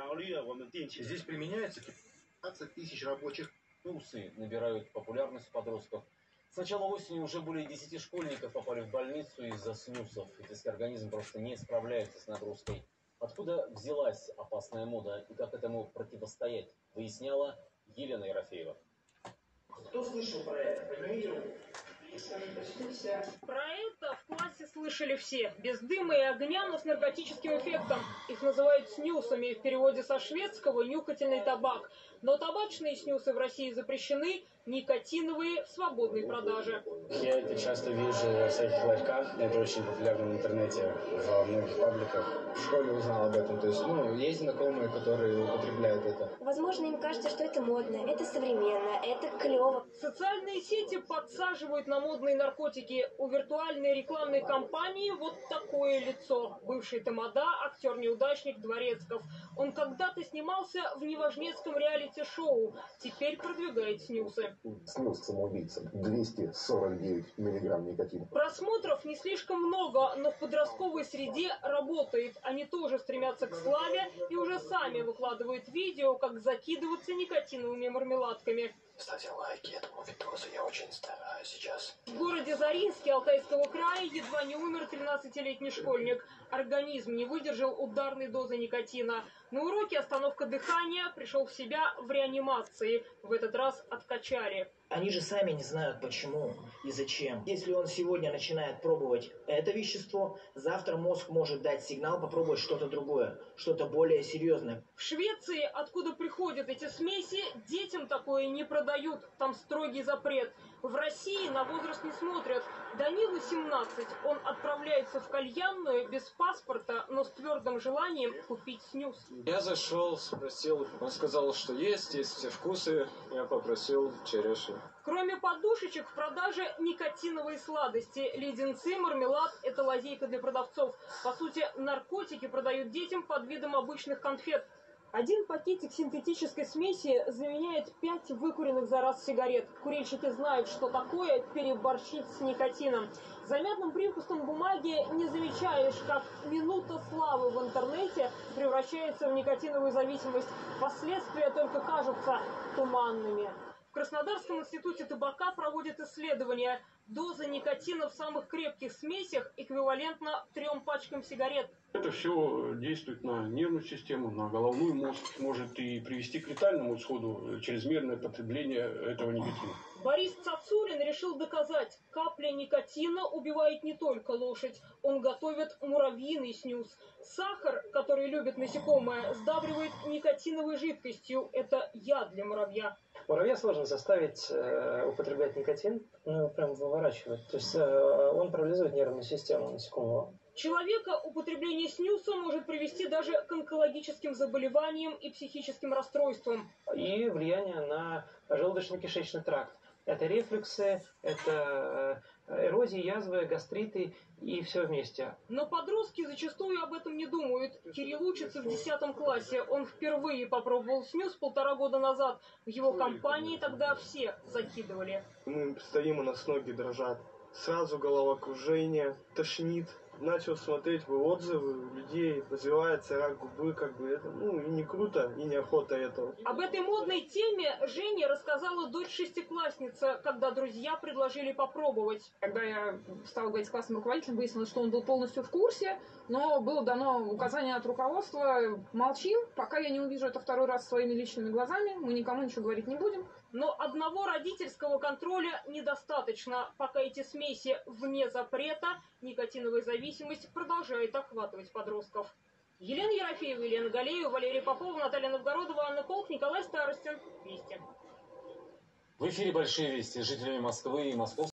Здесь применяется 15 тысяч рабочих. Снюсы набирают популярность у подростков. С начала осени уже более 10 школьников попали в больницу из-за снюсов. Детский организм просто не справляется с нагрузкой. Откуда взялась опасная мода и как этому противостоять, выясняла Елена Ерофеева. Кто слышал про это? Поднимите руку. Про это в классе слышали все. Без дыма и огня, но с наркотическим эффектом. Их называют снюсами, в переводе со шведского «нюхательный табак». Но табачные снюсы в России запрещены, никотиновые в свободной продаже. Я это часто вижу в всяких лайфках. Это очень популярно в интернете, во многих пабликах. В школе узнал об этом. То есть, есть знакомые, которые употребляют это. Возможно, им кажется, что это модно, это современно, это клево. Социальные сети подсаживают на модные наркотики. У виртуальной рекламной кампании вот такое лицо. Бывший тамада, актер-неудачник Дворецков. Он когда-то снимался в неважнецком реалити-шоу. Теперь продвигает снюсы. Снюс самоубийца. 249 миллиграмм никотина. Просмотров не слишком много, но в подростковой среде работает. Они тоже стремятся к славе и уже сами выкладывают видео, как закидываться никотиновыми мармеладками. Ставьте лайки этому видосу, я очень стараюсь сейчас. В городе Заринске Алтайского края едва не умер 13-летний школьник. Организм не выдержал ударной дозы никотина. На уроке остановка дыхания, пришел в себя в реанимации. В этот раз откачали. Они же сами не знают почему и зачем. Если он сегодня начинает пробовать это вещество, завтра мозг может дать сигнал попробовать что-то другое, что-то более серьезное. В Швеции, откуда приходят эти смеси, детям такое не продают. Там строгий запрет. В России на возраст не смотрят. Данилу 17. Он отправляется в кальянную без паспорта, но с твердым желанием купить снюс. Я зашел, спросил, он сказал, что есть все вкусы, я попросил черешню. Кроме подушечек в продаже никотиновые сладости. Леденцы, мармелад – это лазейка для продавцов. По сути, наркотики продают детям под видом обычных конфет. Один пакетик синтетической смеси заменяет 5 выкуренных за раз сигарет. Курильщики знают, что такое переборщить с никотином. За мятным привкусом бумаги не замечаешь, как минута славы в интернете превращается в никотиновую зависимость. Последствия только кажутся туманными. В Краснодарском институте табака проводят исследования. Доза никотина в самых крепких смесях эквивалентна 3 пачкам сигарет. Это все действует на нервную систему, на головной мозг. Может и привести к летальному исходу чрезмерное потребление этого никотина. Борис Цацулин решил доказать, капля никотина убивает не только лошадь. Он готовит муравьиный снюс. Сахар, который любит насекомое, сдабривает никотиновой жидкостью. Это яд для муравья. Муравья сложно заставить употреблять никотин, прям выворачивать. То есть он парализует нервную систему насекомого. Человека употребление снюса может привести даже к онкологическим заболеваниям и психическим расстройствам. И влияние на желудочно-кишечный тракт. Это рефлюксы, это эрозии, язвы, гастриты и все вместе. Но подростки зачастую об этом не думают. Кирилл учится в 10 классе. Он впервые попробовал снюс 1,5 года назад. В его компании тогда все закидывали. Мы стоим, у нас ноги дрожат. Сразу головокружение, тошнит. Начал смотреть отзывы людей, развивается рак губы, это, и не круто, и неохота этого. Об этой модной теме Жене рассказала дочь 6-классница, когда друзья предложили попробовать. Когда я стала говорить с классным руководителем, выяснилось, что он был полностью в курсе, но было дано указание от руководства: молчим, пока я не увижу это второй раз своими личными глазами, мы никому ничего говорить не будем. Но одного родительского контроля недостаточно. Пока эти смеси вне запрета, никотиновая зависимость продолжает охватывать подростков. Елена Ерофеева, Елена Галеева, Валерий Попова, Наталья Новгородова, Анна Колк, Николай Старостин. Вести. В эфире «Большие вести» с жителями Москвы и Московской.